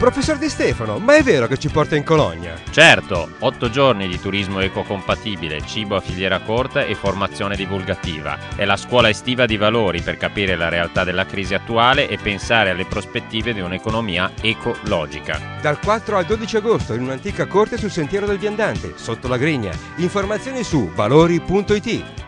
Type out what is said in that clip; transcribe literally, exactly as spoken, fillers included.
Professor Di Stefano, ma è vero che ci porta in Cologna? Certo, otto giorni di turismo ecocompatibile, cibo a filiera corta e formazione divulgativa. È la scuola estiva di valori per capire la realtà della crisi attuale e pensare alle prospettive di un'economia ecologica. Dal quattro al dodici agosto in un'antica corte sul Sentiero del Viandante, sotto la Grigna. Informazioni su valori punto it.